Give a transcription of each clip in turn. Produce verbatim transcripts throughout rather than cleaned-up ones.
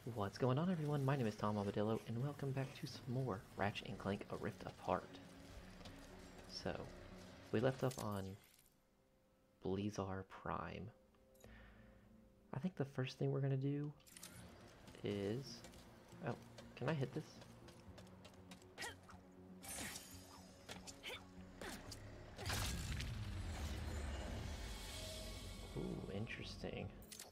What's going on, everyone? My name is Tom Abadillo, and welcome back to some more Ratchet and Clank A Rift Apart. So, we left up on Blizar Prime. I think the first thing we're going to do is... Oh, can I hit this? Ooh, interesting.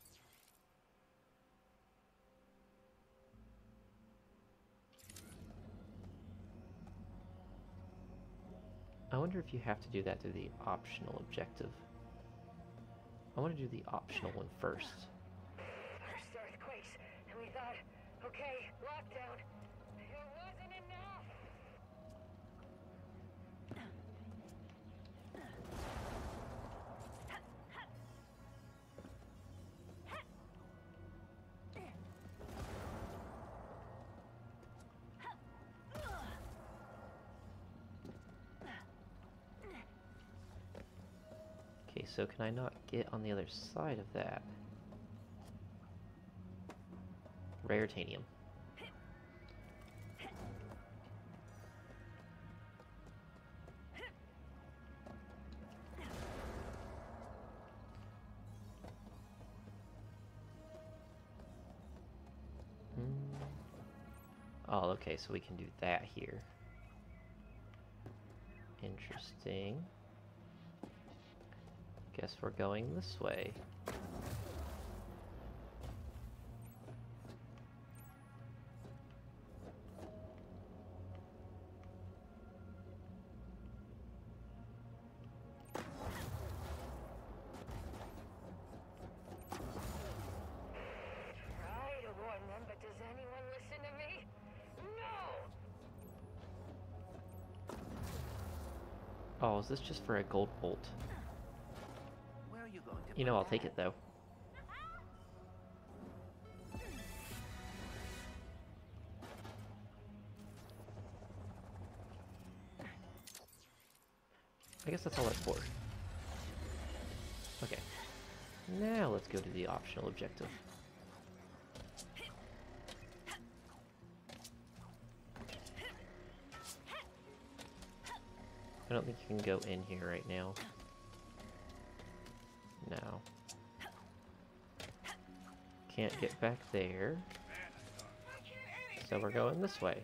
I wonder if you have to do that through the optional objective. I want to do the optional one first. First earthquakes, and we thought, okay, lockdown. It wasn't enough. Okay, so can I not get on the other side of that? Raritanium. Hmm. Oh, okay, so we can do that here. Interesting. Guess we're going this way. Try to warn them, but does anyone listen to me? No! Oh, is this just for a gold bolt? Where are you going to You know, put I'll take that? it though. I guess that's all that's for. Okay. Now let's go to the optional objective. I don't think you can go in here right now. No. Can't get back there. So we're going this way.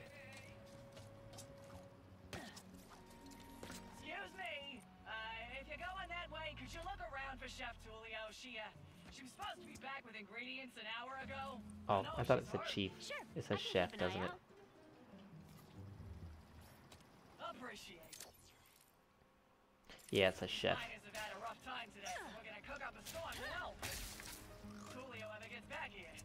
Excuse me, uh, if you're going that way, could you look around for Chef Tulio? She, uh, she was supposed to be back with ingredients an hour ago. Oh, know I thought it she's said hard. chief. Sure, It I says can chef, keep an eye doesn't it? out. Appreciate it. Yeah, it says chef. Miners have had a rough time today, so we're gonna cook up a storm to help. Tulio ever gets back here.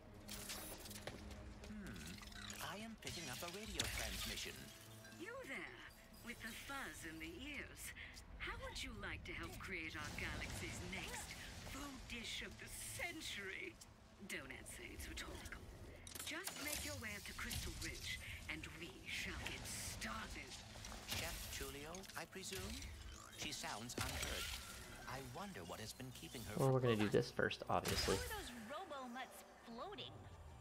Hmm. I am picking up a radio transmission. You there, with the fuzz in the ears. How would you like to help create our galaxy's next food dish of the century? Don't answer, it's rhetorical. Just make your way up to Crystal Ridge, and we shall get started. Chef Tulio, I presume? She sounds unhurt. I wonder what has been keeping her Well, from... we're gonna do this first, obviously. How are those robo-mutts floating?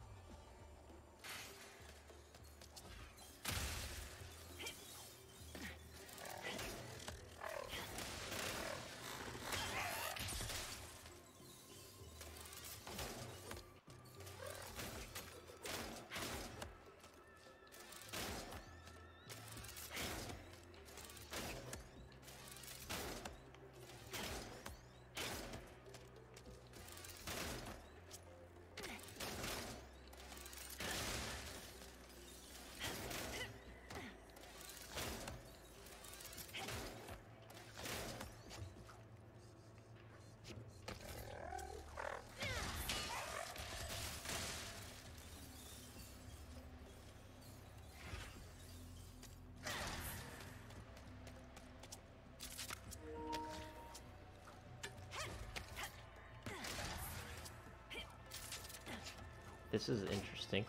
This is interesting.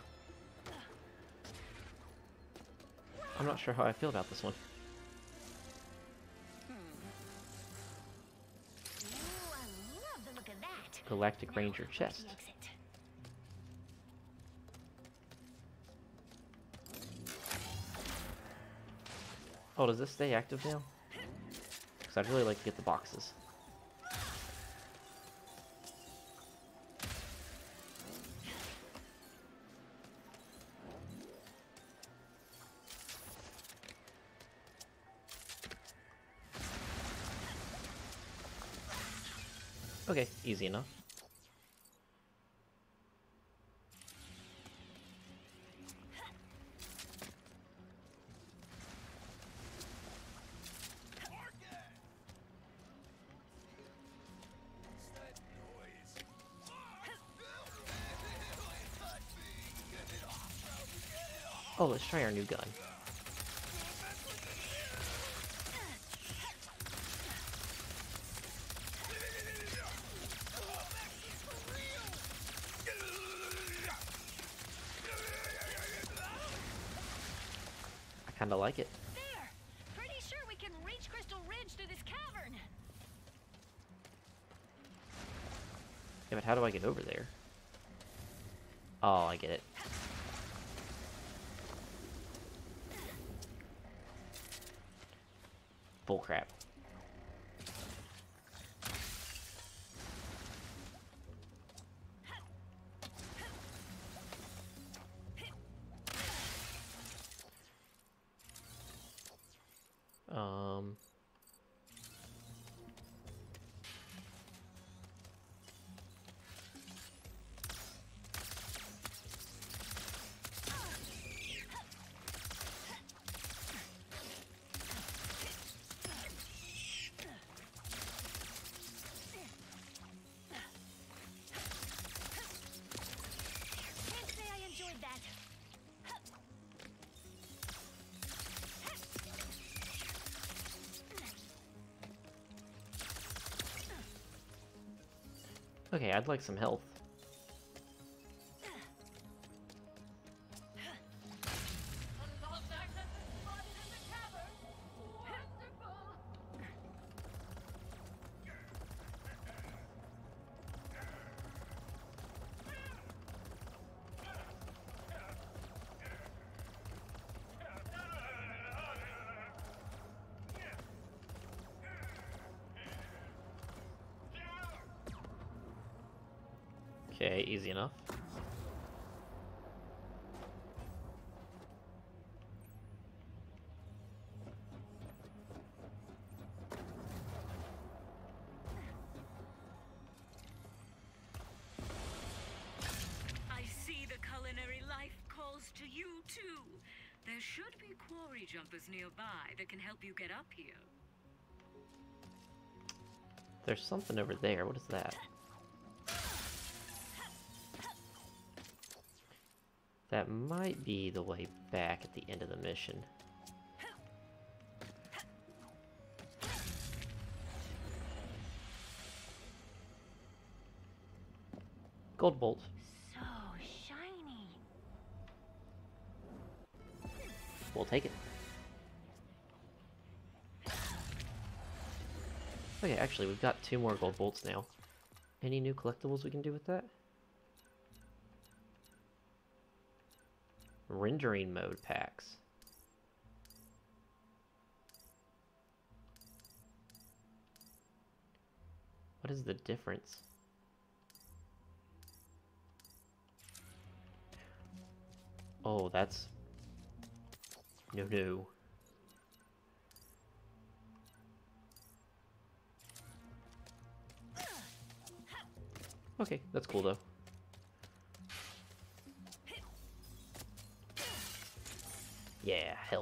I'm not sure how I feel about this one. Ooh, I love the look of that. Galactic Now, Ranger where's chest. the exit? Oh, does this stay active now? Because I'd really like to get the boxes. Okay, easy enough. Oh, let's try our new gun. I kinda like it. There! Pretty sure we can reach Crystal Ridge through this cavern. Yeah, but how do I get over there? Oh, I get it. Bullcrap. Um... Can't say I enjoyed that. Okay, I'd like some health. Unlocked access is spotted in the cavern. Wonderful. Okay, easy enough. I see the culinary life calls to you too. There should be quarry jumpers nearby that can help you get up here. There's something over there. What is that? That might be the way back at the end of the mission. Gold bolt. So shiny. We'll take it. Okay, actually, we've got two more gold bolts now. Any new collectibles we can do with that? Rendering mode packs. What is the difference? Oh, that's... No, no. Okay, that's cool though. Yeah, health.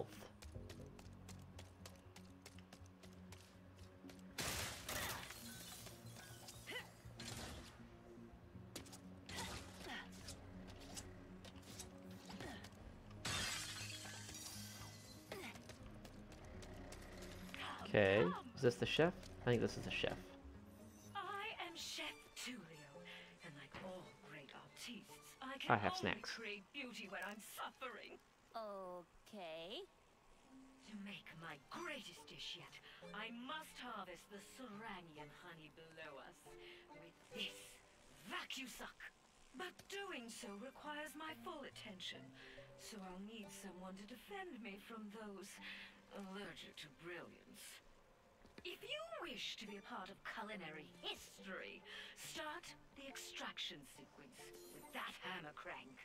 Okay, is this the chef? I think this is the chef. I am Chef Tulio, and like all great artistes, I can I have only snacks. create beauty when I'm suffering. Okay. To make my greatest dish yet, I must harvest the Seranian honey below us with this vacusuck. But doing so requires my full attention, so I'll need someone to defend me from those allergic to brilliance. If you wish to be a part of culinary history, start the extraction sequence with that hammer crank.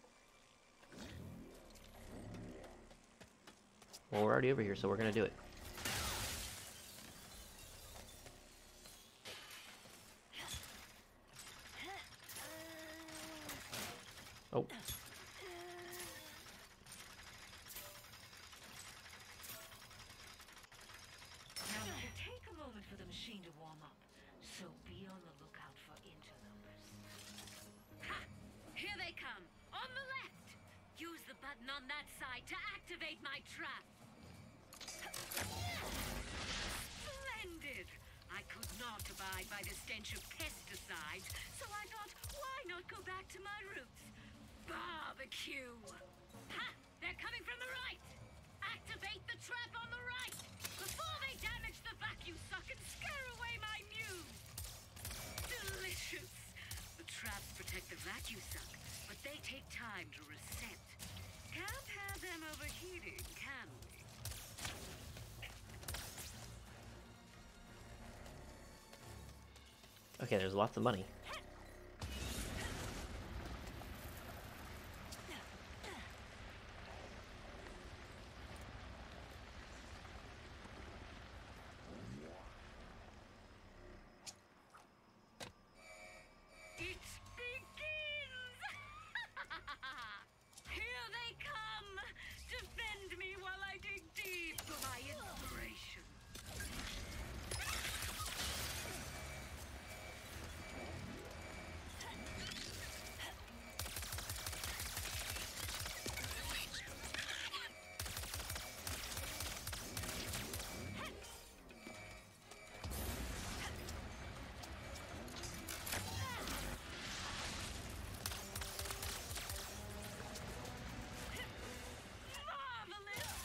Well, we're already over here, so we're gonna do it. Oh. Now, it'll take a moment for the machine to warm up, so be on the lookout for interlopers. Ha! Here they come! On the left! Use the button on that side to activate my trap! Splendid! I could not abide by the stench of pesticides, so I thought, why not go back to my roots? Barbecue! Ha! They're coming from the right! Activate the trap on the right! Before they damage the vacuum suck and scare away my muse! Delicious! The traps protect the vacuum suck, but they take time to reset. Can't have them overheating, can we? Okay, there's lots of money. It begins! Here they come! Defend me while I dig deep for my inspiration. Marvelous!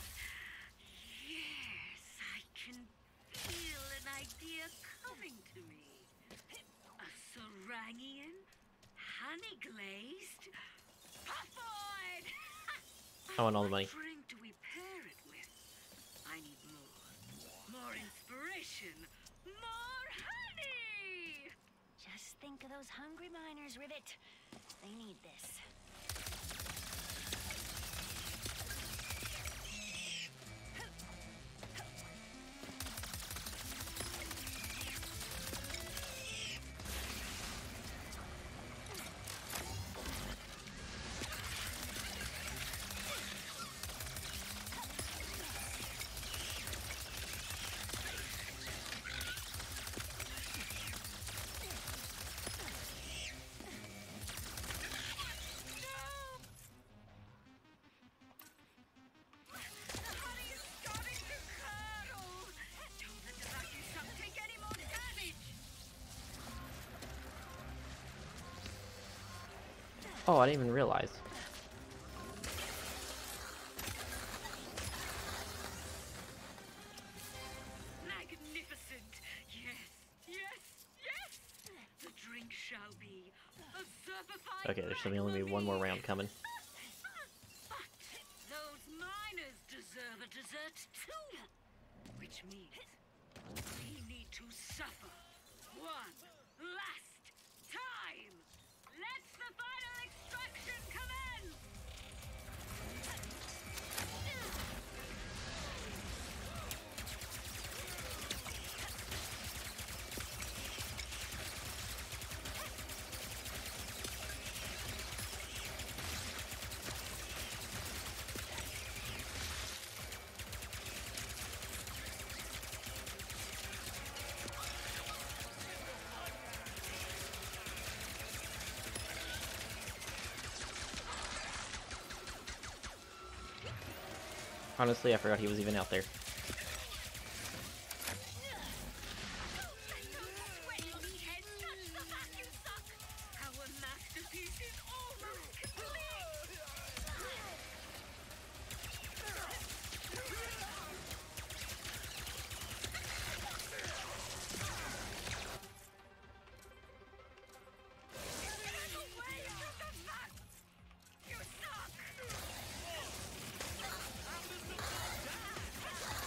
Yes, I can feel an idea coming to me. A Sarangian, honey glazed, puffoid! I want all the money. What drink do we pair it with? I need more. More inspiration. More honey! Just think of those hungry miners, Rivet. They need this. The honey is starting to curdle! Don't let the vacuum suck take any more damage! Oh, I didn't even realize. Magnificent! Yes, yes, yes! The drink shall be a zerbified Okay, there should only be one more round coming. But those miners deserve a dessert too! Which means we need to suffer one last time! Let the final extraction commence! Honestly, I forgot he was even out there. Let those sweaty meatheads touch the vacuum suck! Our masterpiece is almost complete! Get away from the vat! You suck!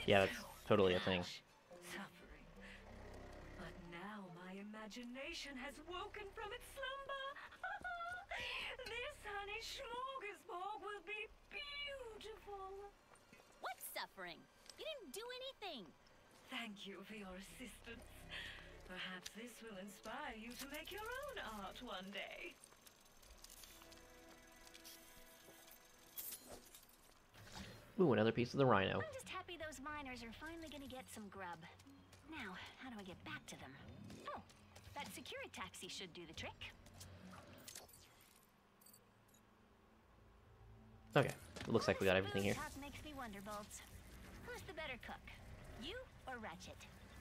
Yeah, that's totally a thing. Suffering. But now my imagination has woken from its slumber. This honey smorgasbord will be beautiful. What's suffering? You didn't do anything. Thank you for your assistance. Perhaps this will inspire you to make your own art one day. Ooh, another piece of the rhino. I'm just happy those miners are finally gonna get some grub. Now, how do I get back to them? Oh, that security taxi should do the trick. Okay, it looks like we got everything here. Talk makes me wonder, Bolts. Who's the better cook? You or Ratchet?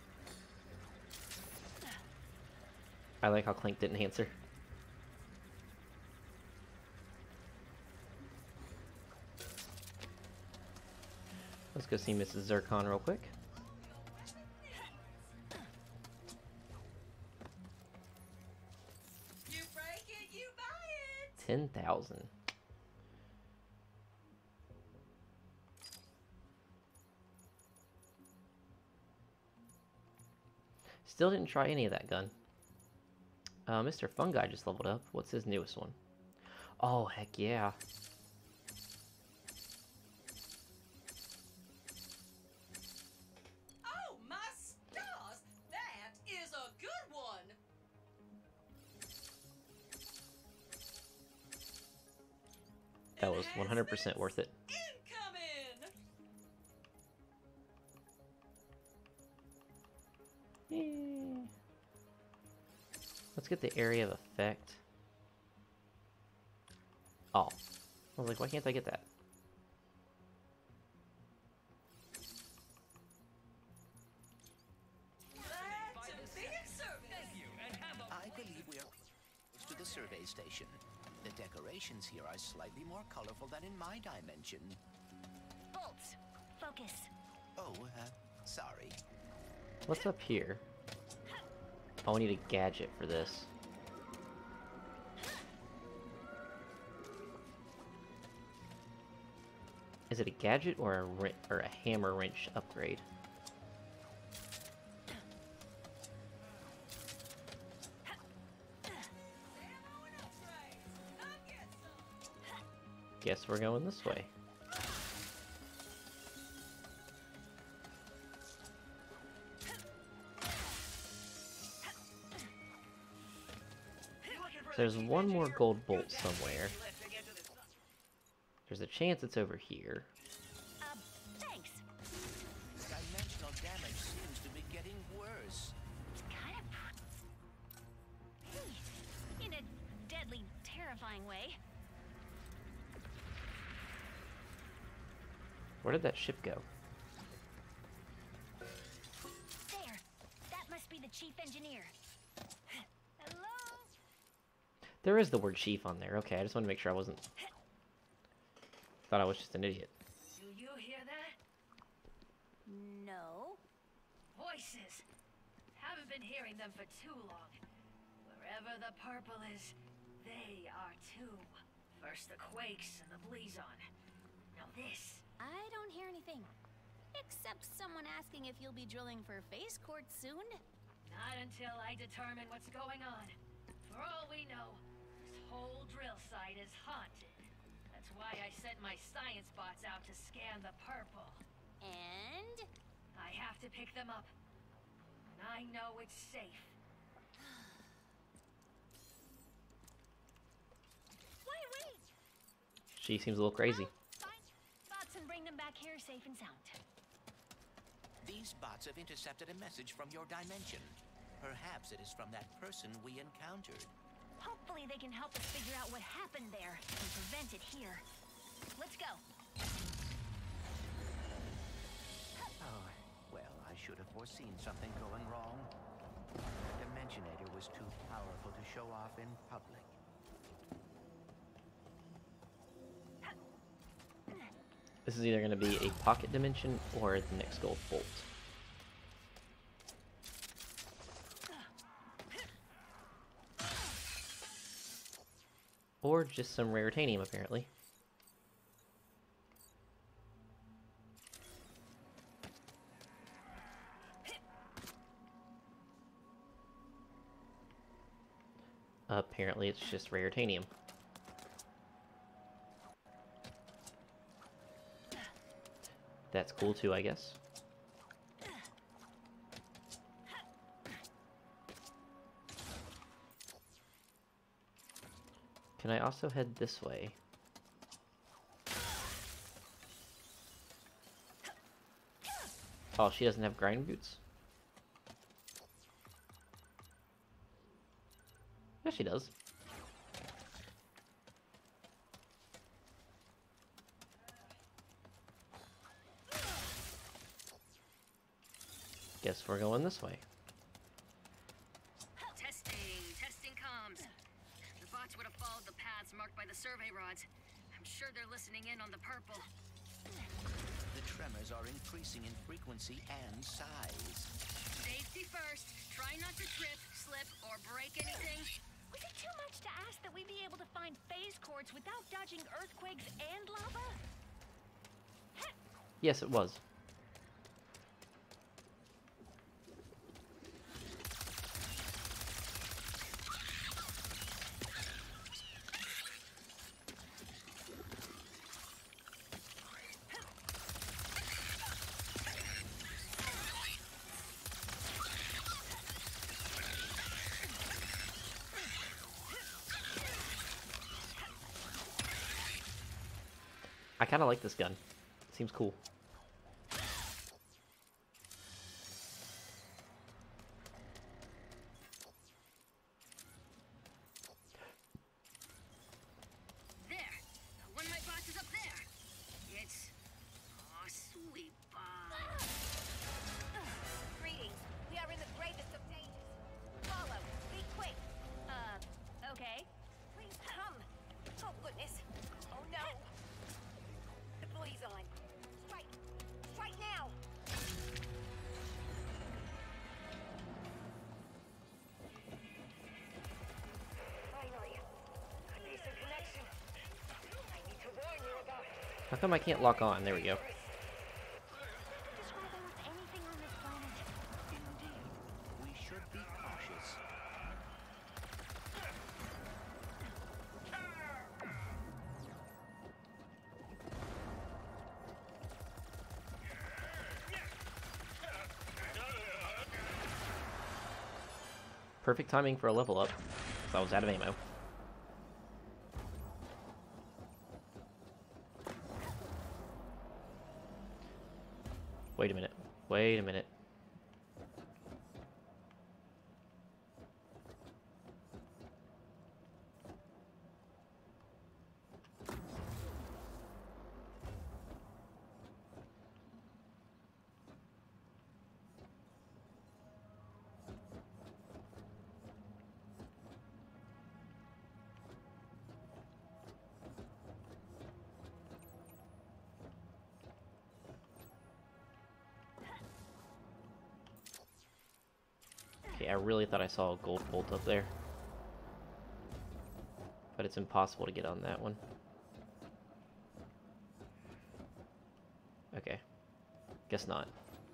I like how Clank didn't answer. Let's go see Missus Zircon real quick. You break it, you buy it. ten thousand. Still didn't try any of that gun. Uh, Mister Fungi just leveled up. What's his newest one? Oh, heck yeah. Oh, my stars! That is a good one! That was one hundred percent worth it. Incoming! Yay. Let's get the area of effect. Oh. I was like, why can't I get that? Glad to be of service. I believe we are close to the survey station. The decorations here are slightly more colorful than in my dimension. Bolts, focus. Oh, uh, sorry. What's up here? Oh, I need a gadget for this. Is it a gadget or a wren- or a hammer wrench upgrade? Guess we're going this way. There's one more gold bolt somewhere. There's a chance it's over here. Uh, thanks. Dimensional damage seems to be getting worse. Kind of. In a deadly, terrifying way. Where did that ship go? There. That must be the chief engineer. Hello? There is the word chief on there. Okay, I just wanted to make sure I wasn't... Thought I was just an idiot. Do you hear that? No. Voices. Haven't been hearing them for too long. Wherever the purple is, they are too. First the Quakes and the Blizon. Now this. I don't hear anything. Except someone asking if you'll be drilling for Phase Court soon. Not until I determine what's going on. For all we know, this whole drill site is haunted. That's why I sent my science bots out to scan the purple. And? I have to pick them up. And I know it's safe. Wait, wait! She seems a little crazy. Fine. Bots and bring them back here safe and sound. These bots have intercepted a message from your dimension. Perhaps it is from that person we encountered. Hopefully they can help us figure out what happened there and prevent it here. Let's go. Oh, well, I should have foreseen something going wrong. The Dimensionator was too powerful to show off in public. This is either going to be a pocket dimension or the next gold bolt. Or just some raritanium, apparently. Apparently it's just raritanium. That's cool too, I guess. Can I also head this way? Oh, she doesn't have grinding boots? Yeah, she does. Guess we're going this way. Testing, testing comms. The bots would have followed the paths marked by the survey rods. I'm sure they're listening in on the purple. The tremors are increasing in frequency and size. Safety first. Try not to trip, slip, or break anything. Was it too much to ask that we be able to find phase courts without dodging earthquakes and lava? Yes, it was. I kind of like this gun. Seems cool. There. One of my bots is up there. It's... Oh, sweet bot. Greetings. We are in the gravest of dangers. Follow. Be quick. Uh, okay. Please come. Oh, goodness. Oh, no. The bully's on. Strike. Strike now. Finally. A decent connection. I need to warn you about it. How come I can't lock on? There we go. Just why there was anything on this planet. Indeed, we should be cautious. Perfect timing for a level up. 'Cause I was out of ammo. Wait a minute. Wait a minute. Okay, I really thought I saw a gold bolt up there. But it's impossible to get on that one. Okay. Guess not.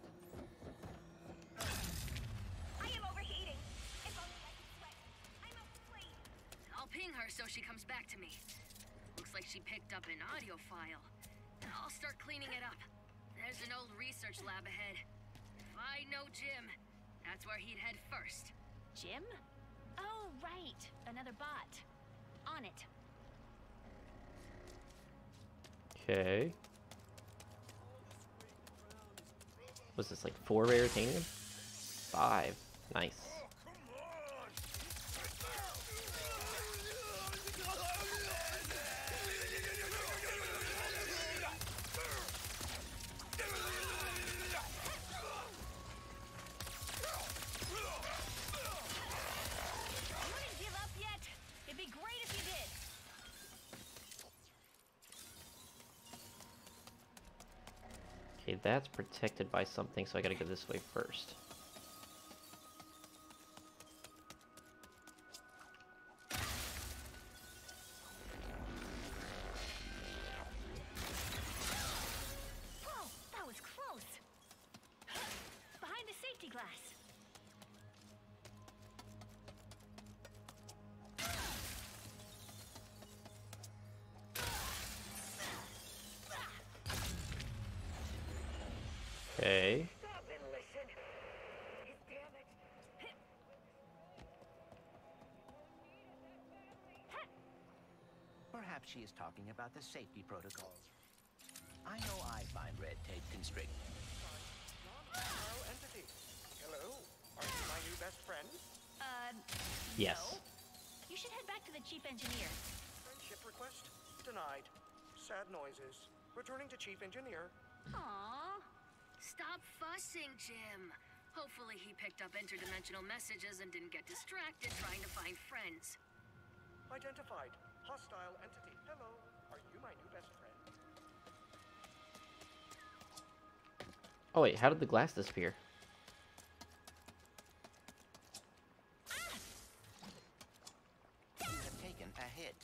I am overheating. If only I could sweat. I must flee. I'll ping her so she comes back to me. Looks like she picked up an audio file. I'll start cleaning it up. There's an old research lab ahead. If I know Jim, that's where he'd head first. Jim? Oh, right. Another bot. On it. Okay. Was this like four raritanium? Five. Nice. You wouldn't give up yet? It'd be great if you did. Okay, that's protected by something, so I gotta go this way first. Whoa, that was close. Behind the safety glass. Okay. Stop and listen. Damn it. Perhaps she is talking about the safety protocols. I know I find red tape constricting. Non-hostile entity. Hello, are you my new best friend? Uh, Yes. no. You should head back to the chief engineer. Friendship request denied. Sad noises. Returning to chief engineer. Aww. Stop fussing, Jim. Hopefully he picked up interdimensional messages and didn't get distracted trying to find friends. Identified. Hostile entity. Hello, are you my new best friend? Oh wait, how did the glass disappear? You have taken a hit.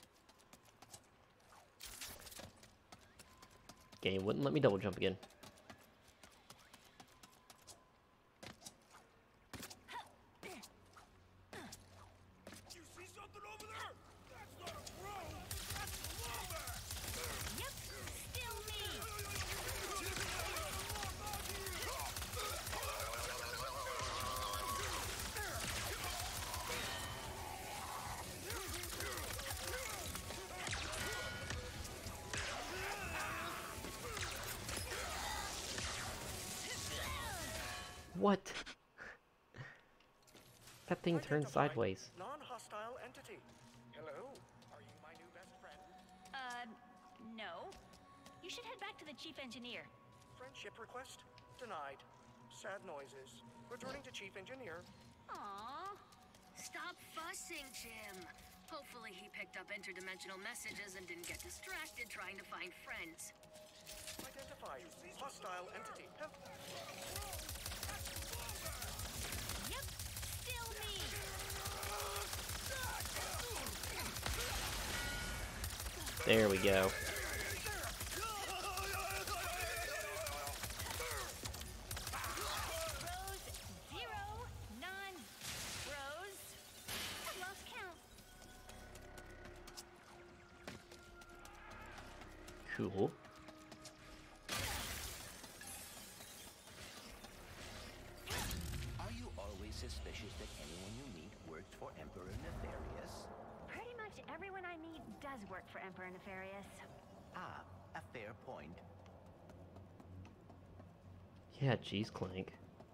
Game wouldn't let me double jump again. You see something over there? That's not a crow. That's a wombat. Yep, still me. What? That thing turned Identified. sideways. Non-hostile entity. Hello, are you my new best friend? Uh, no. You should head back to the chief engineer. Friendship request denied. Sad noises. Returning to chief engineer. Aww. Stop fussing, Jim. Hopefully he picked up interdimensional messages and didn't get distracted trying to find friends. Identified. Hostile entity. Help. Yep, still me. There we go. Rose, zero, none. Rose, I lost count. Cool. Are you always suspicious that anyone you meet works for Emperor Nefarious? Pretty much everyone I meet does work for Emperor Nefarious. Ah, a fair point. Yeah, geez, Clank.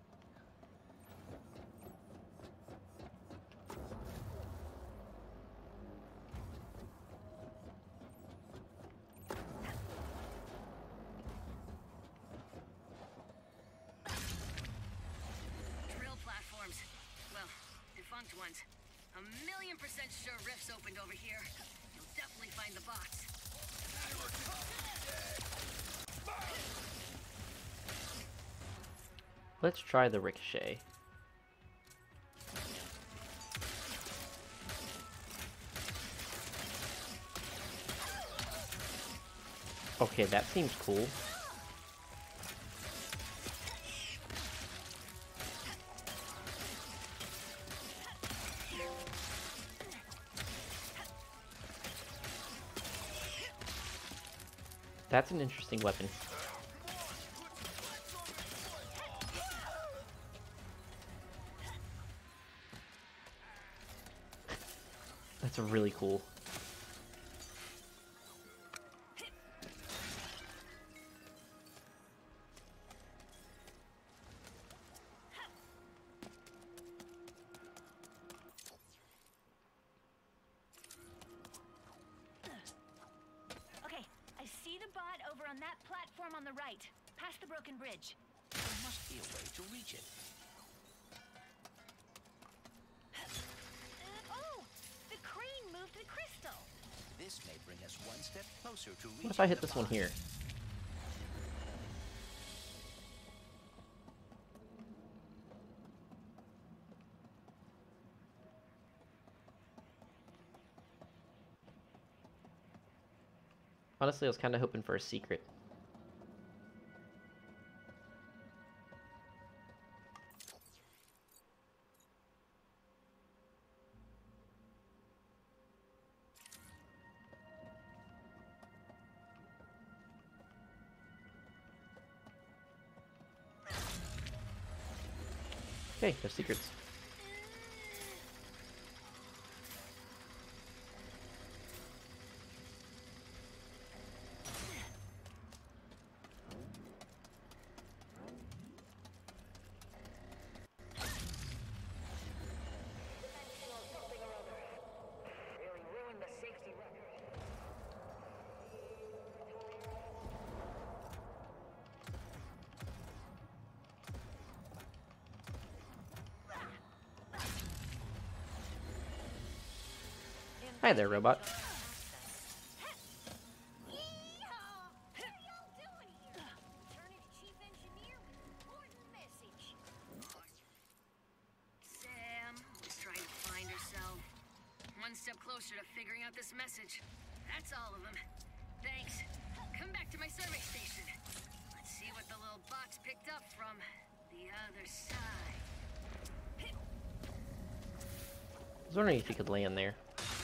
Drill platforms. Well, defunct ones. A million percent sure rifts opened over here. You'll definitely find the box. Let's try the ricochet. Okay, that seems cool. That's an interesting weapon. That's really cool. Okay, I see the bot over on that platform on the right, past the broken bridge. There must be a way to reach it. Uh, oh, the crane moved the crystal. This may bring us one step closer to reaching What if I hit the this one box. here? Honestly, I was kind of hoping for a secret. Okay, no secrets. Hi there, robot. Sam, just trying to find herself. One step closer to figuring out this message. That's all of them. Thanks. Come back to my survey station. Let's see what the little box picked up from the other side. I was wondering if you could land there.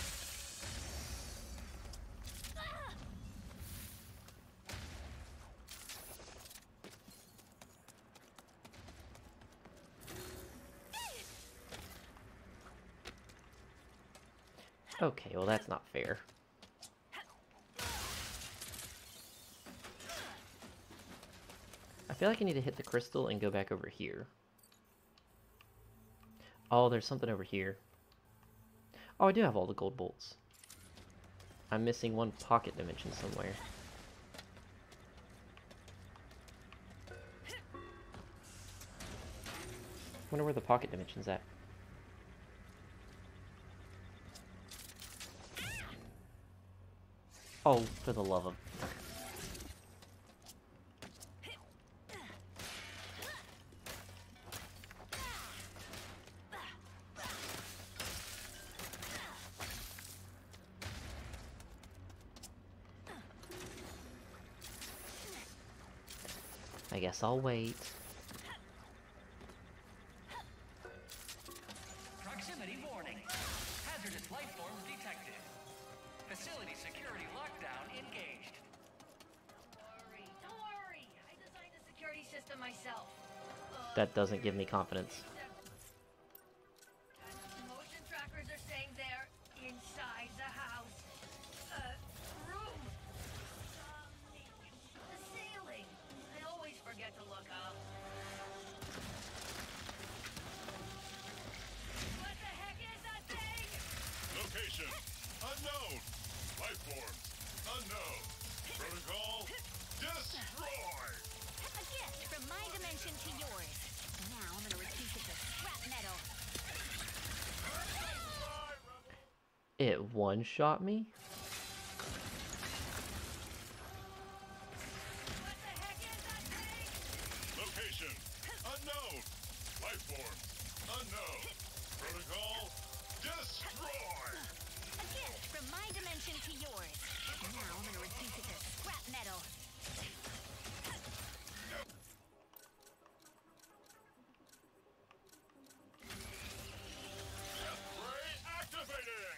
Okay, well that's not fair. I feel like I need to hit the crystal and go back over here. Oh, there's something over here. Oh, I do have all the gold bolts. I'm missing one pocket dimension somewhere. Wonder where the pocket dimension's at. Oh, for the love of... I guess I'll wait. Proximity warning. Hazardous life forms detected. Facility security lockdown engaged. Don't worry, don't worry. I designed the security system myself. That doesn't give me confidence. Motion trackers are saying they're inside the house. Uh, room. Um, the ceiling. I always forget to look up. What the heck is that thing? Location unknown. Life form unknown. Protocol destroy. A gift from my dimension to yours. Now I'm gonna reduce it to scrap metal. It one-shot me? What the heck is that thing? Location unknown. Life form unknown. Protocol destroy. A gift from my dimension to yours. Now I'm gonna reduce it to scrap metal. Ray activated.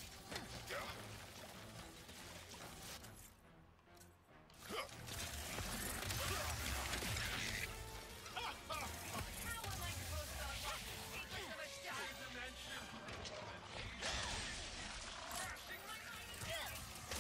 How am I supposed to unlock the secrets of a shattered dimension? Crashing my mind.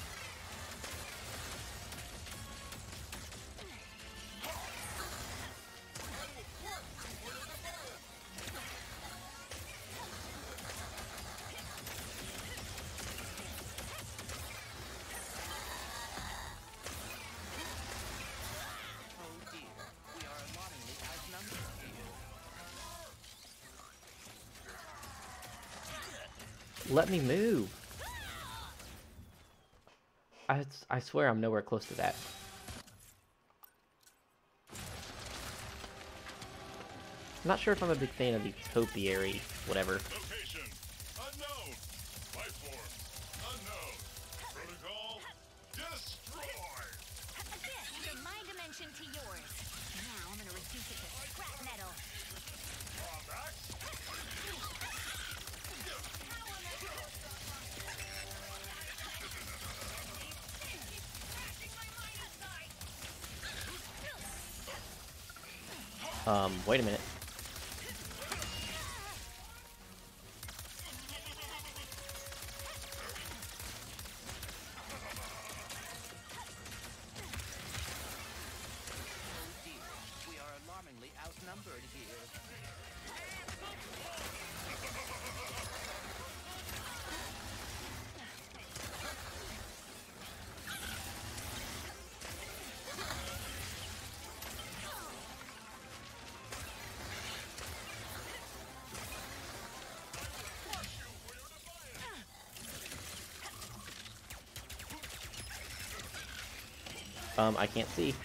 Oh dear, we are alarmingly outnumbered here. Let me move! I, I swear I'm nowhere close to that. I'm not sure if I'm a big fan of the topiary, whatever. Location unknown. Life form unknown. Protocol destroy. A gift from my dimension to yours. Now I'm gonna reduce it to scrap metal. Um, wait a minute. Um, I can't see.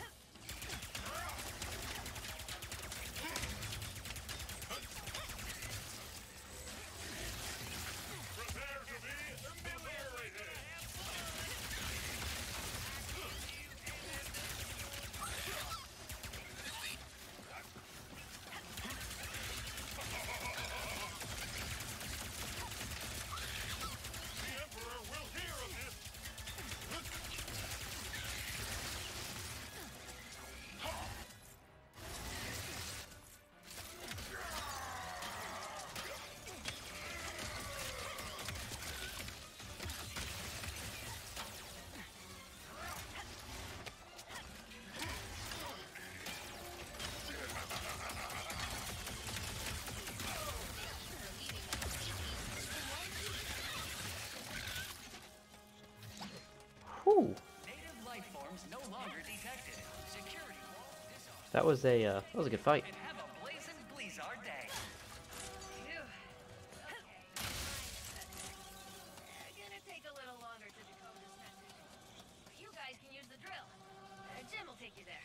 Whew. Native life forms no longer detected. Security wall disarmed. That was a uh, that was a good fight. And have a blazing Blizzard day. Phew. Okay. Uh, gonna take a little longer to decode this message. But you guys can use the drill. Uh, Jim will take you there.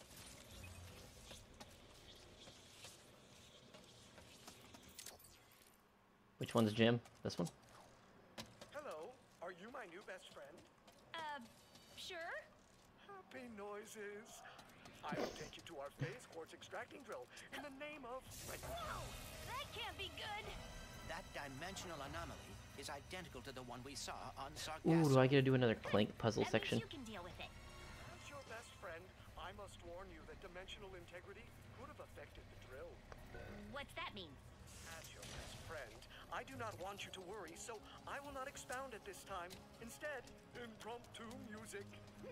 Which one's Jim? This one? Hello, are you my new best friend? Uh, sure? Happy noises. I will take you to our phase quartz extracting drill in the name of... Whoa! That can't be good! That dimensional anomaly is identical to the one we saw on Sargasso. Ooh, do I get to do another Clank puzzle That section? means you can deal with it. As your best friend, I must warn you that dimensional integrity could have affected the drill. What's that mean? As your best friend, I do not want you to worry, so I will not expound at this time. Instead, impromptu music.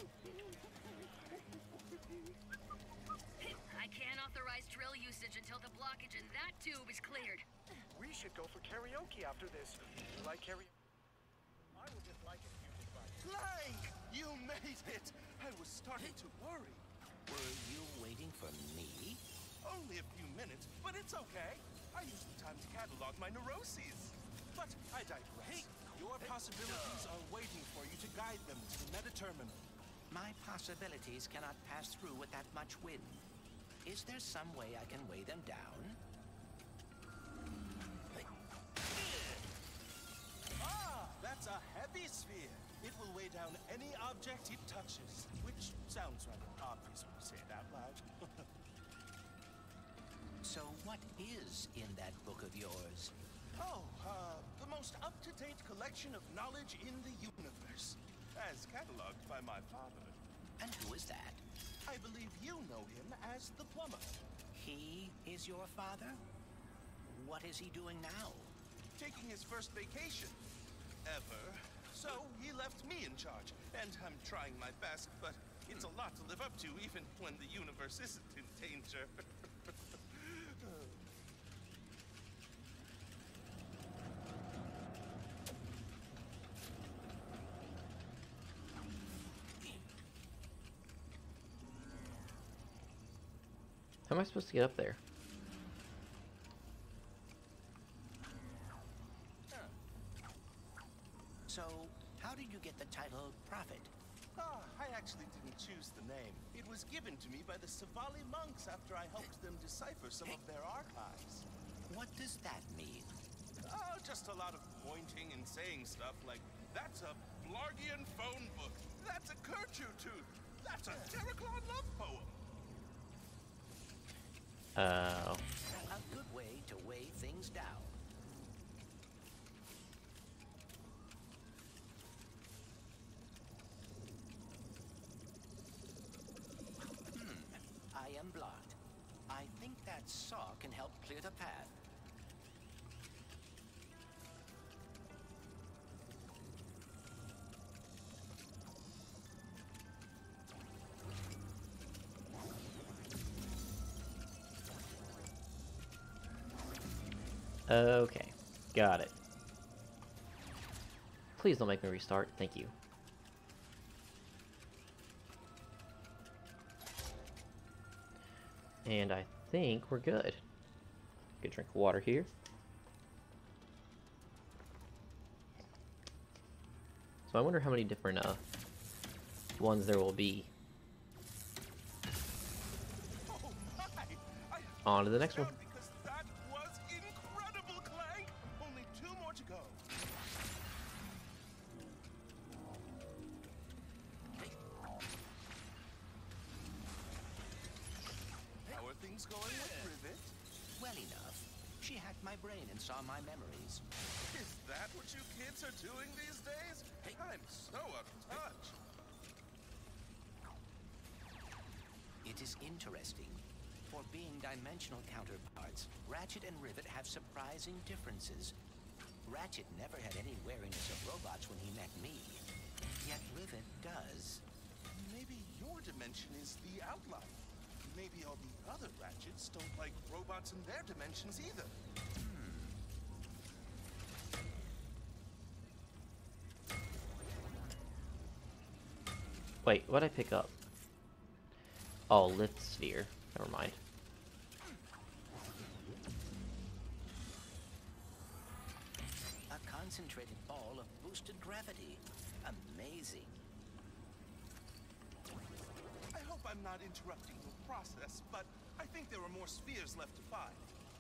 I can't authorize drill usage until the blockage in that tube is cleared. We should go for karaoke after this. You like karaoke? I will dislike it music by Clank! You made it! I was starting to worry. Were you waiting for me? Only a few minutes, but it's okay. I used the time to catalog my neuroses. But I digress. Your possibilities are waiting for you to guide them to the meta-terminal. My possibilities cannot pass through with that much wind. Is there some way I can weigh them down? Ah, that's a heavy sphere. It will weigh down any object it touches, which sounds rather obvious when you say it out loud. So what is in that book of yours? Oh, uh, the most up-to-date collection of knowledge in the universe, as cataloged by my father. And who is that? I believe you know him as the plumber. He is your father? What is he doing now? Taking his first vacation. Ever. So he left me in charge, and I'm trying my best, but it's a lot to live up to even when the universe isn't in danger. How am I supposed to get up there? So, how did you get the title Prophet? Ah, I actually didn't choose the name. It was given to me by the Savali monks after I helped them decipher some of their archives. What does that mean? Oh, just a lot of pointing and saying stuff like, that's a Blargian phone book, that's a Kerchu tooth, that's a Terraclon love poem. Oh. A good way to weigh things down. Hmm, I am blocked. I think that saw can help clear the path. Okay, got it. Please don't make me restart. Thank you. And I think we're good. Good drink of water here. So I wonder how many different uh, ones there will be On to the next one. Because that was incredible, Clank. Only two more to go. How are things going with Rivet? Well enough. She hacked my brain and saw my memories. Is that what you kids are doing these days? I'm so out of touch. It is interesting. For being dimensional counterparts, Ratchet and Rivet have surprising differences. Ratchet never had any wariness of robots when he met me. Yet Rivet does. Maybe your dimension is the outlier. Maybe all the other Ratchets don't like robots in their dimensions either. Wait, what'd I pick up? Oh, lift sphere. Never mind. A concentrated ball of boosted gravity. Amazing. I hope I'm not interrupting your process, but I think there are more spheres left to find.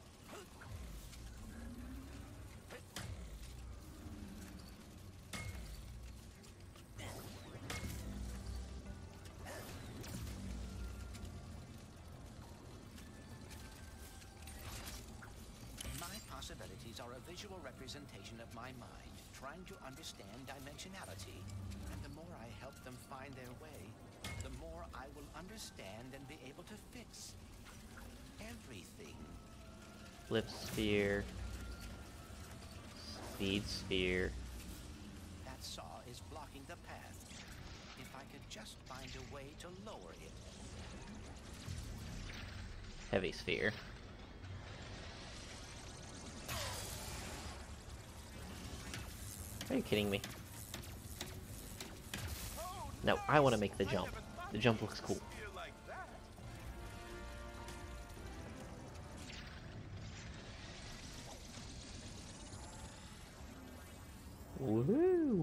Possibilities are a visual representation of my mind, trying to understand dimensionality. And the more I help them find their way, the more I will understand and be able to fix everything. Lift sphere. Speed sphere. That saw is blocking the path. If I could just find a way to lower it. Heavy sphere. Are you kidding me? No, I want to make the jump. The jump looks cool. Woohoo!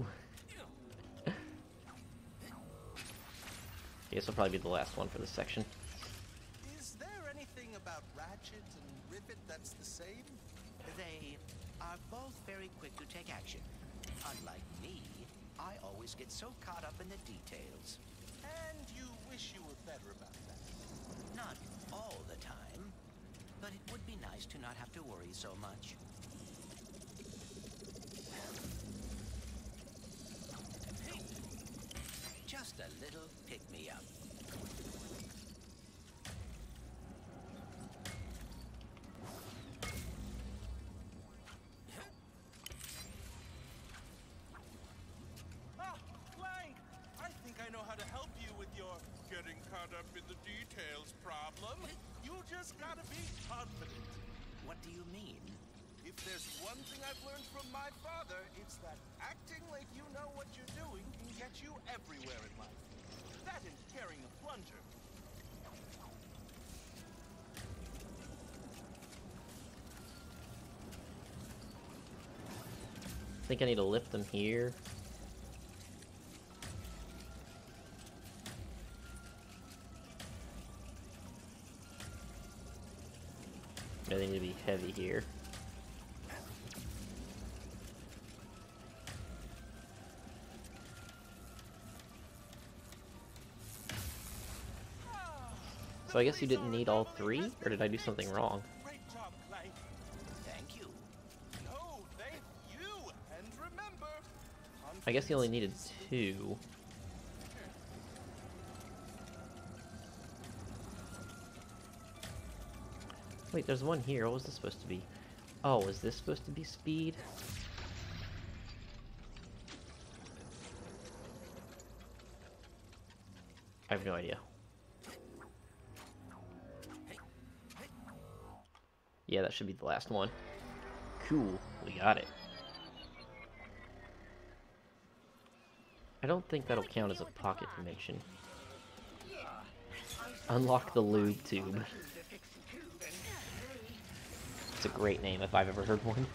Guess it'll probably be the last one for this section. Is there anything about Ratchet and Rivet that's the same? They are both very quick to take action. Unlike me, I always get so caught up in the details. And you wish you were better about that. Not all the time, but it would be nice to not have to worry so much. Just a little pick-me-up. Up in the details problem. You just gotta be confident. What do you mean? If there's one thing I've learned from my father, it's that acting like you know what you're doing can get you everywhere in life. That and carrying a plunger. I think I need to lift them here. Yeah, they need to be heavy here. So I guess you didn't need all three, or did I do something wrong? Great job, Clank. Thank you. No, thank you. And remember, I guess you only needed two. Wait, there's one here. What was this supposed to be? Oh, was this supposed to be speed? I have no idea. Yeah, that should be the last one. Cool, we got it. I don't think that'll count as a pocket dimension. Unlock the lube tube. It's a great name if I've ever heard one.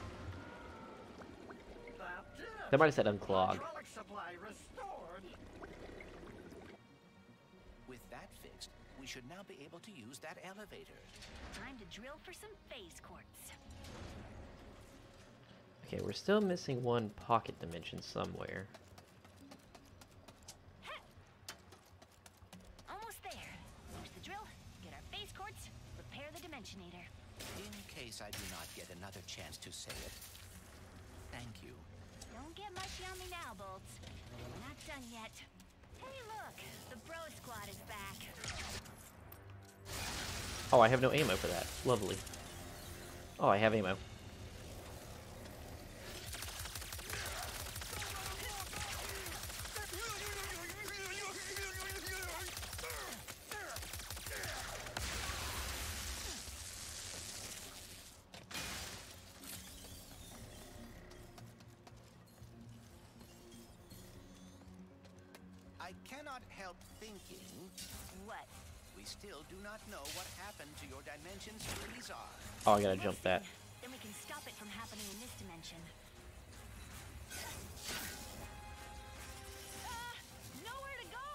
They might have said unclog. With that fixed, We should now be able to use that elevator. Time to drill for some phase quartz. Okay, we're still missing one pocket dimension somewhere. Almost there. Use the drill, get our phase quartz, repair the dimensionator. In case I do not get another chance to say it, thank you. Don't get mushy on me now, Bolts. We're not done yet. Hey, look! The Bro Squad is back. Oh, I have no ammo for that. Lovely. Oh, I have ammo. I cannot help thinking. What? We still do not know what happened to your dimension's Blizzard. Oh, I gotta jump that. Then we can stop it from happening in this dimension. Ah! Nowhere to go!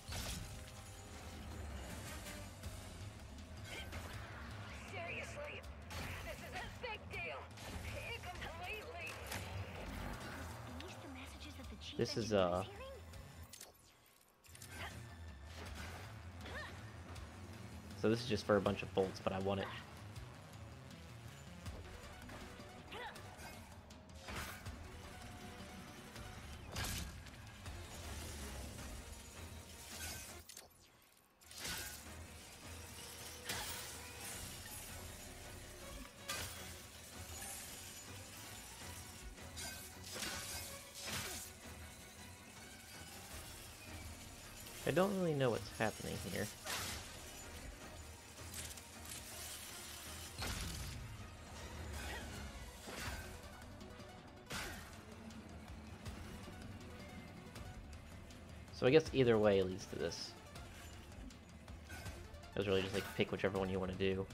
Seriously, this is a big deal. Incompletely. Are these the messages that the chief This is, engineer uh... is hearing? So this is just for a bunch of bolts, but I want it. I don't really know what's happening here. So I guess either way leads to this. It was really just like pick whichever one you want to do.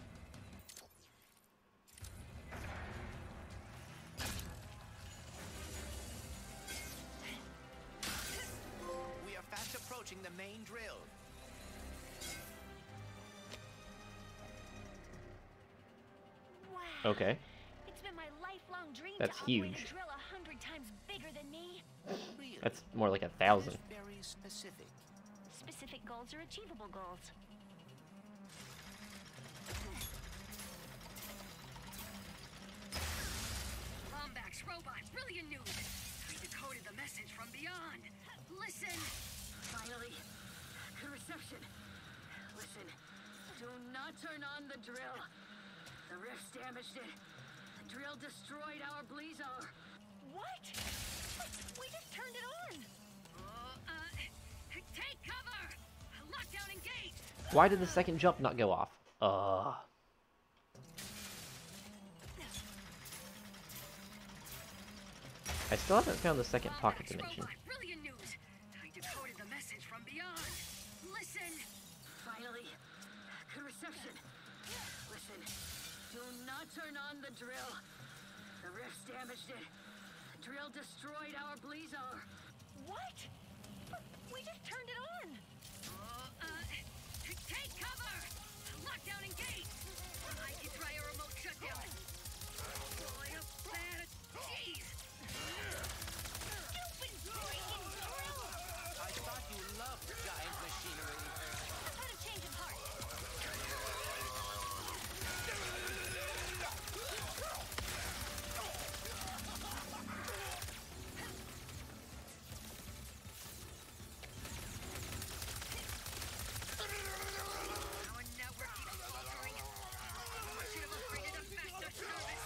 We are fast approaching the main drill. Wow. Okay. It's been my lifelong dream That's to operate huge. a drill a hundred times bigger than me. Really? That's more like a thousand. Very specific. Specific goals are achievable goals. Lombax robot, brilliant news! I decoded the message from beyond. Listen! Finally, good reception. Listen, do not turn on the drill. The rifts damaged it. The drill destroyed our Blizzard. What? We just turned it on! Uh, uh, take cover! Lockdown engaged! Why did the second jump not go off? Uh. I still haven't found the second pocket Lombax dimension. robot, brilliant news! I decoded the message from beyond. Listen! Finally, good reception. Listen, do not turn on the drill. The rifts damaged it. The drill destroyed our Blizzard. What? We just turned it on! Uh, uh, take cover! Lockdown engaged! I can try a remote shutdown. Boy, a planet. Jeez! Stupid freaking drill! I thought you loved giant machinery. I've had a change of heart. Our network keeps faltering. We should have upgraded a faster service.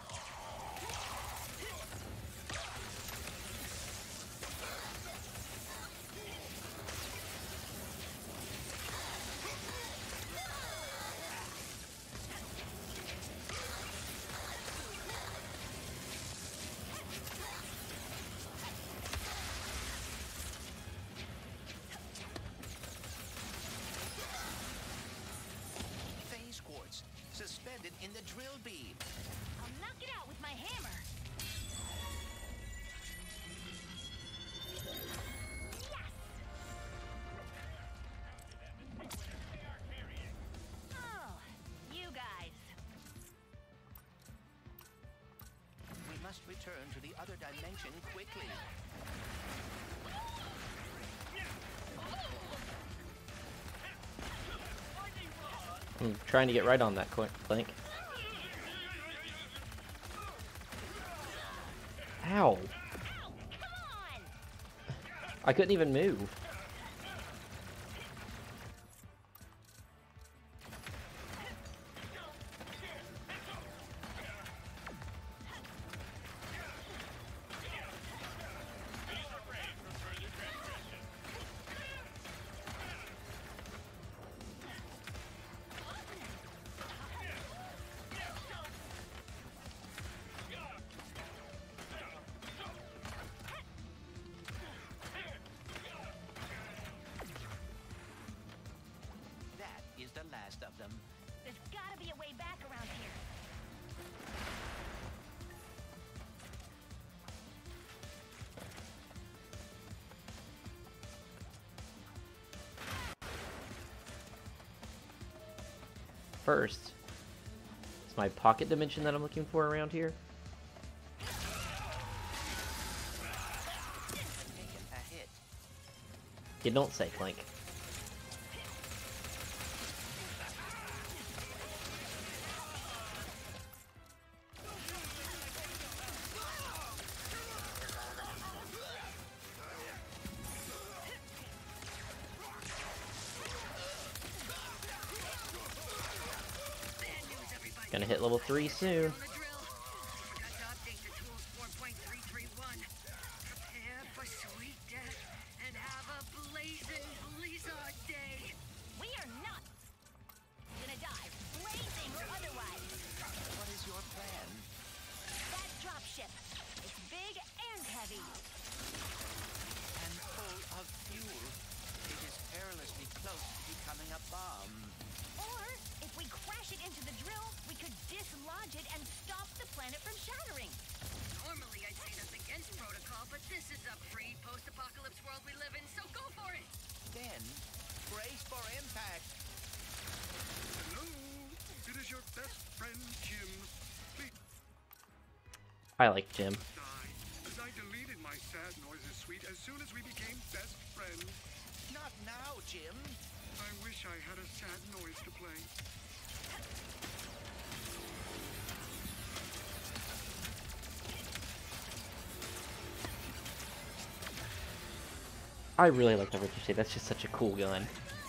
Phase quartz, suspended in the drill beam. I'll knock it out with my hammer. Yes! must return to the other dimension quickly. I'm trying to get right on that Clank. Ow! I couldn't even move. The last of them. There's gotta be a way back around here. First, it's my pocket dimension that I'm looking for around here. A hit. You don't say, Clank. Gonna hit level three soon. I like Jim. As I deleted my sad noises suite as soon as we became best friends. Not now, Jim. I wish I had a sad noise to play. I really like the Ricochet. That's just such a cool gun.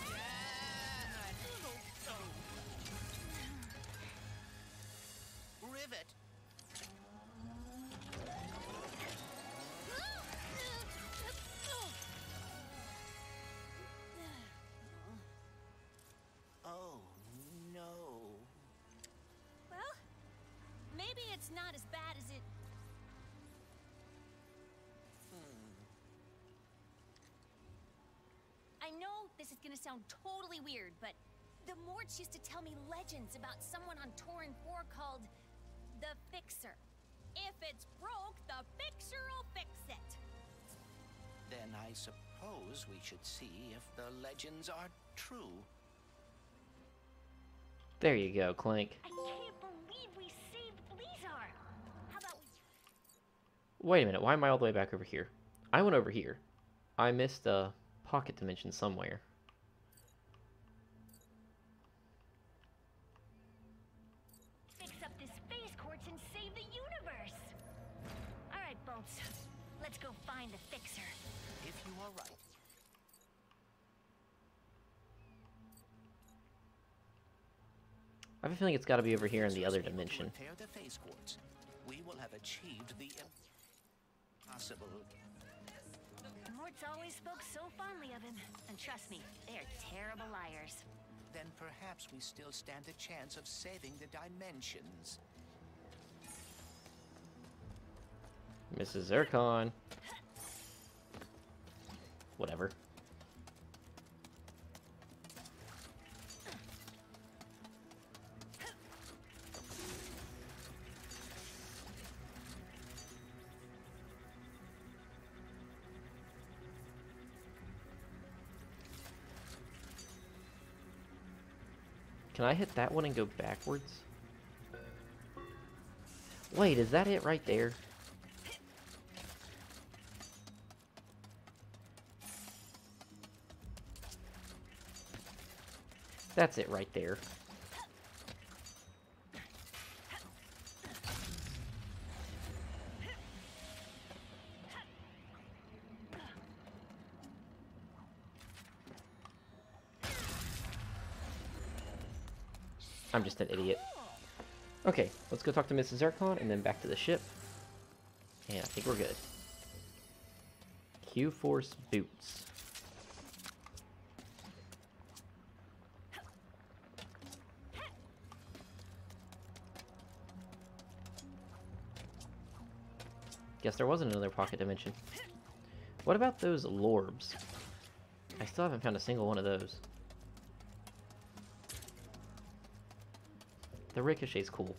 Not as bad as it... Hmm. I know this is gonna sound totally weird, but the Morts used to tell me legends about someone on Torren four called the Fixer. If it's broke, the Fixer'll fix it. Then I suppose we should see if the legends are true. There you go, Clank. I can't believe we saved Blizzard. How about we... Wait a minute, why am I all the way back over here? I went over here. I missed a pocket dimension somewhere. Fix up this space quartz and save the universe. All right, Bones. Let's go find the Fixer. If you are right. I have a feeling it's got to be over here in the other dimension. Repair the phase quartz. We will have achieved the impossible. The Morts always spoke so fondly of him, and trust me, they are terrible liars. Then perhaps we still stand a chance of saving the dimensions. Missus Zircon. Whatever. Can I hit that one and go backwards? Wait, is that it right there? That's it right there. I'm just an idiot. Okay, let's go talk to Missus Zircon and then back to the ship. And I think we're good. Q-Force boots. Guess there wasn't another pocket dimension. What about those lorbs? I still haven't found a single one of those. The ricochet's cool.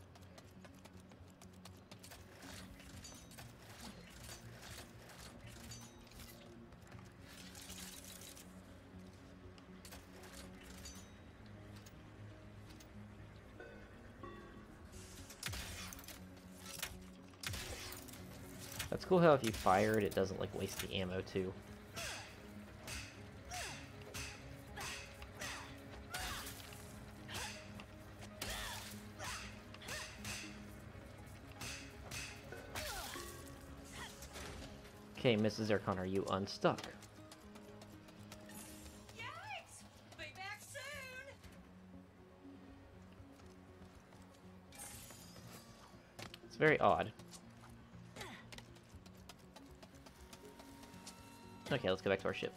That's cool how if you fire it, it doesn't like waste the ammo too. Okay, Missus Zircon, are you unstuck? Yikes! Be back soon! It's very odd. Okay, let's go back to our ship.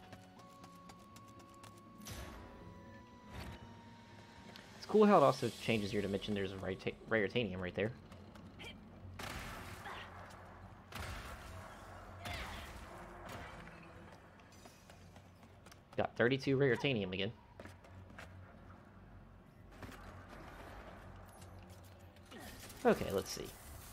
It's cool how it also changes your dimension. There's a Raritanium right there. Got thirty-two Raritanium again. Okay, let's see.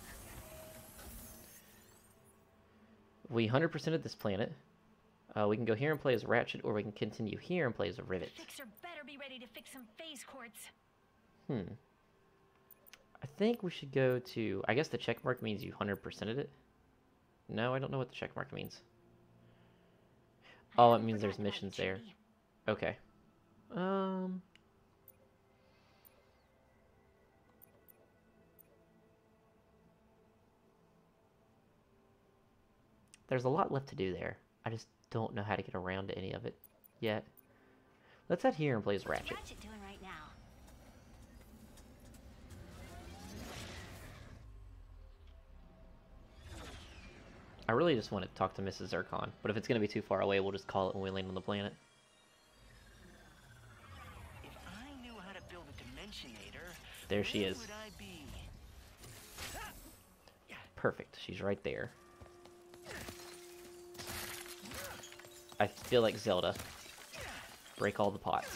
We one hundred percented this planet. Uh, we can go here and play as Ratchet, or we can continue here and play as a Rivet. Fixer better be ready to fix some phase quartz. Hmm. I think we should go to... I guess the check mark means you one hundred percented it? No, I don't know what the check mark means. Oh, it means there's missions there. Okay. Um... There's a lot left to do there. I just don't know how to get around to any of it yet. Let's head here and play as Ratchet. What's Ratchet doing right now? I really just want to talk to Missus Zircon, but if it's going to be too far away, we'll just call it when we land on the planet. If I knew how to build a Dimensionator, there she where is. would I be? Perfect. She's right there. I feel like Zelda. Break all the pots.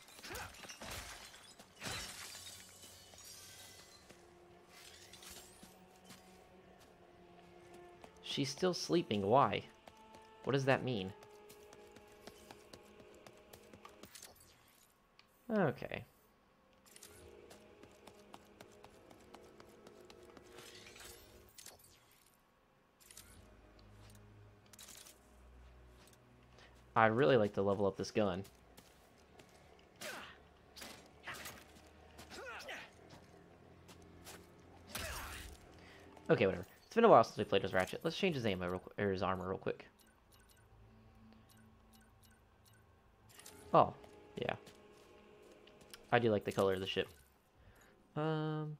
She's still sleeping. Why? What does that mean? Okay. I'd really like to level up this gun. Okay, whatever. It's been a while since we played as Ratchet. Let's change his ammo real quick, or his armor real quick. Oh, yeah. I do like the color of the ship. Um...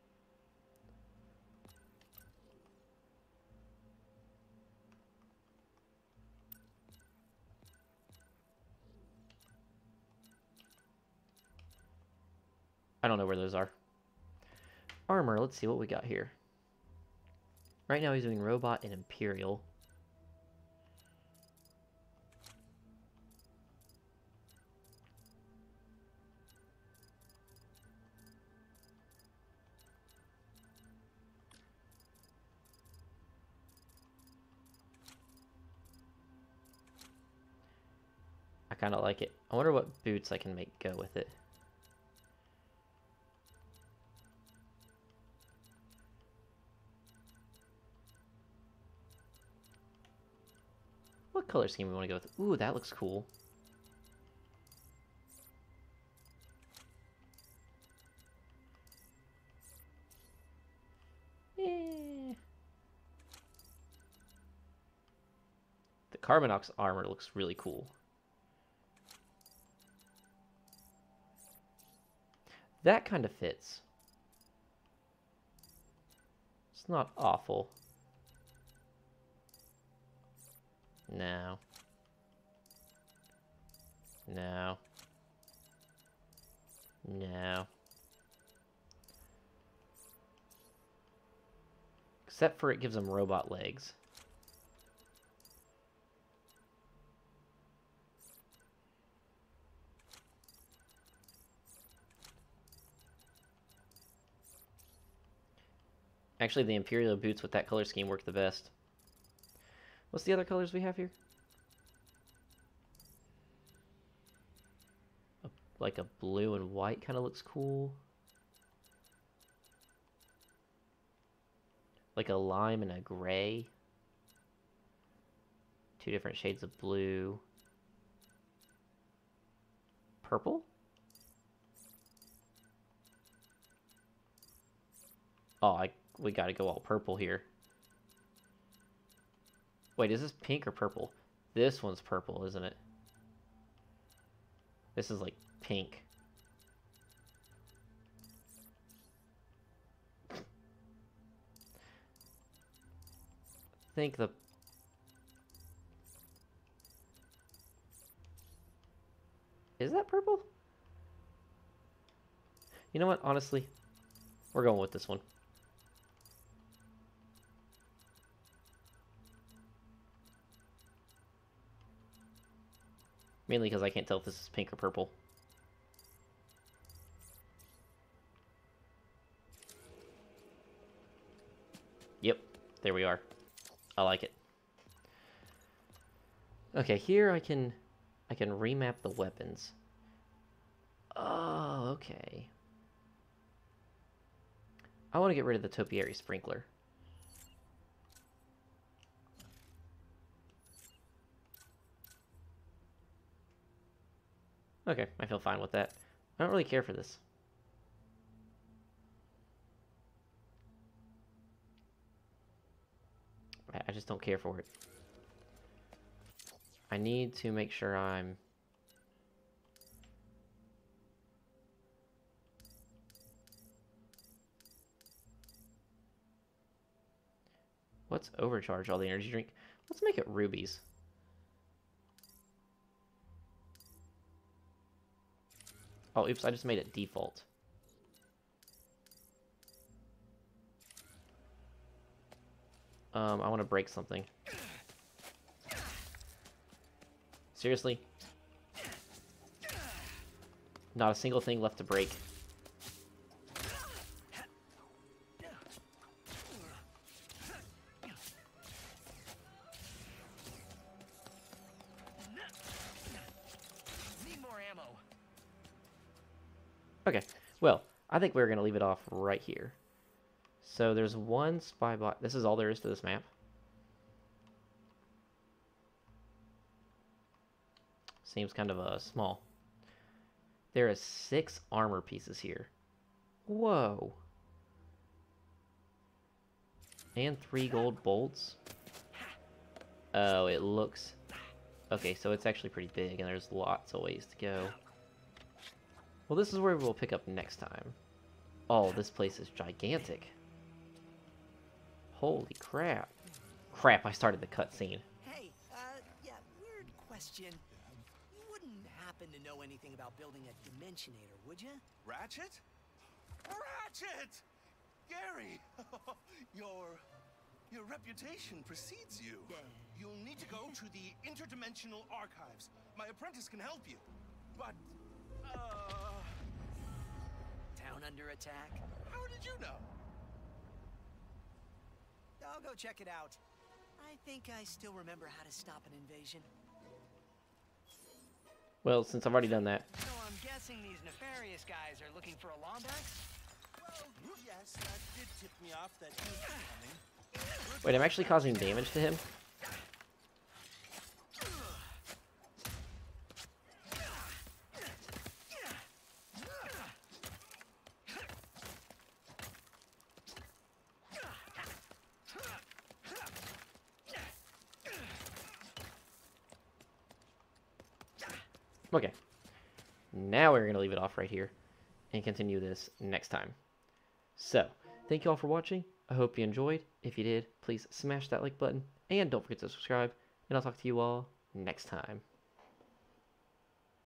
I don't know where those are. Armor, let's see what we got here. Right now he's doing Robot and Imperial. I kind of like it. I wonder what boots I can make go with it. What color scheme we want to go with? Ooh, that looks cool. Carbinox armor looks really cool. That kind of fits. It's not awful. No. No. No. Except for it gives them robot legs. Actually, the Imperial boots with that color scheme work the best. What's the other colors we have here? A, like a blue and white kind of looks cool. Like a lime and a gray. Two different shades of blue. Purple? Oh, I, we gotta go all purple here. Wait, is this pink or purple? This one's purple, isn't it? This is like pink. I think the... Is that purple? You know what? Honestly, we're going with this one. Mainly because I can't tell if this is pink or purple. Yep, there we are. I like it. Okay, here I can I can remap the weapons. Oh, okay. I want to get rid of the Topiary Sprinkler. Okay, I feel fine with that. I don't really care for this. I just don't care for it. I need to make sure I'm... Let's overcharge all the energy drink. Let's make it rubies. Oh, oops, I just made it default. Um, I want to break something. Seriously? Not a single thing left to break. Need more ammo. Okay, well, I think we're going to leave it off right here. So there's one spy bot. This is all there is to this map. Seems kind of uh, small. There are six armor pieces here. Whoa. And three gold bolts. Oh, it looks... Okay, so it's actually pretty big, and there's lots of ways to go. Well, this is where we'll pick up next time. Oh, this place is gigantic. Holy crap. Crap, I started the cutscene. Hey, uh, yeah, weird question. You wouldn't happen to know anything about building a Dimensionator, would you? Ratchet? Ratchet! Gary! your... your reputation precedes you. Yeah. You'll need to go to the Interdimensional Archives. My apprentice can help you. But, uh... Town under attack? How did you know? I'll go check it out. I think I still remember how to stop an invasion. Well, since I've already done that. So I'm guessing these nefarious guys are looking for a Lombax? Well, yes, that did tip me off that he was coming. Wait, I'm actually causing damage to him? Okay. Now we're going to leave it off right here and continue this next time. So, thank you all for watching. I hope you enjoyed. If you did, please smash that like button and don't forget to subscribe. And I'll talk to you all next time.